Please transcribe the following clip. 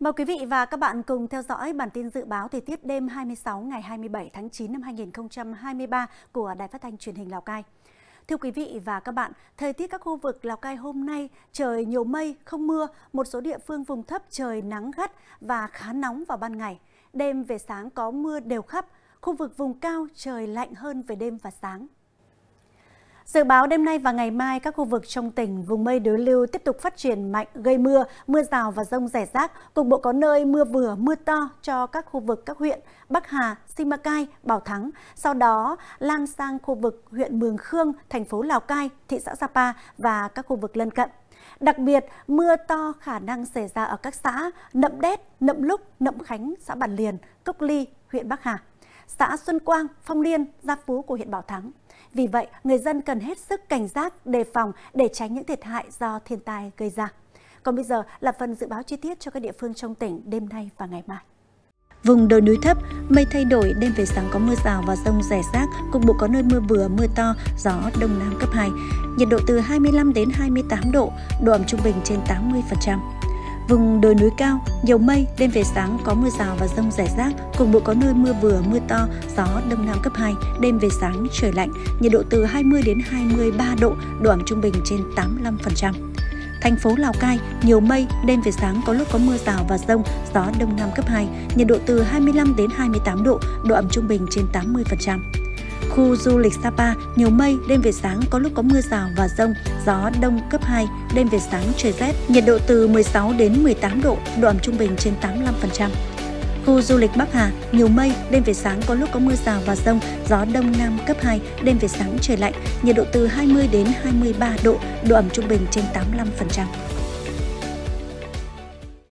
Mời quý vị và các bạn cùng theo dõi bản tin dự báo thời tiết đêm 26 ngày 27 tháng 9 năm 2023 của Đài Phát thanh Truyền hình Lào Cai. Thưa quý vị và các bạn, thời tiết các khu vực Lào Cai hôm nay trời nhiều mây, không mưa, một số địa phương vùng thấp trời nắng gắt và khá nóng vào ban ngày. Đêm về sáng có mưa đều khắp, khu vực vùng cao trời lạnh hơn về đêm và sáng. Dự báo đêm nay và ngày mai các khu vực trong tỉnh vùng mây đối lưu tiếp tục phát triển mạnh gây mưa, mưa rào và dông rải rác, cục bộ có nơi mưa vừa, mưa to cho các khu vực các huyện Bắc Hà, Simacai, Bảo Thắng, sau đó lan sang khu vực huyện Mường Khương, thành phố Lào Cai, thị xã Sapa và các khu vực lân cận. Đặc biệt, mưa to khả năng xảy ra ở các xã Nậm Đét, Nậm Lúc, Nậm Khánh, xã Bản Liền, Cốc Ly, huyện Bắc Hà, xã Xuân Quang, Phong Liên, Gia Phú của huyện Bảo Thắng. Vì vậy, người dân cần hết sức cảnh giác, đề phòng để tránh những thiệt hại do thiên tai gây ra. Còn bây giờ là phần dự báo chi tiết cho các địa phương trong tỉnh đêm nay và ngày mai. Vùng đồi núi thấp, mây thay đổi, đêm về sáng có mưa rào và dông rải rác, cục bộ có nơi mưa vừa, mưa to, gió đông nam cấp 2. Nhiệt độ từ 25 đến 28 độ, độ ẩm trung bình trên 80%. Vùng đồi núi cao, nhiều mây, đêm về sáng có mưa rào và dông rải rác, cục bộ có nơi mưa vừa, mưa to, gió đông nam cấp 2, đêm về sáng trời lạnh, nhiệt độ từ 20 đến 23 độ, độ ẩm trung bình trên 85%. Thành phố Lào Cai, nhiều mây, đêm về sáng có lúc có mưa rào và dông, gió đông nam cấp 2, nhiệt độ từ 25 đến 28 độ, độ ẩm trung bình trên 80%. Khu du lịch Sapa, nhiều mây, đêm về sáng có lúc có mưa rào và dông, gió đông cấp 2, đêm về sáng trời rét, nhiệt độ từ 16 đến 18 độ, độ ẩm trung bình trên 85%. Khu du lịch Bắc Hà, nhiều mây, đêm về sáng có lúc có mưa rào và dông, gió đông nam cấp 2, đêm về sáng trời lạnh, nhiệt độ từ 20 đến 23 độ, độ ẩm trung bình trên 85%.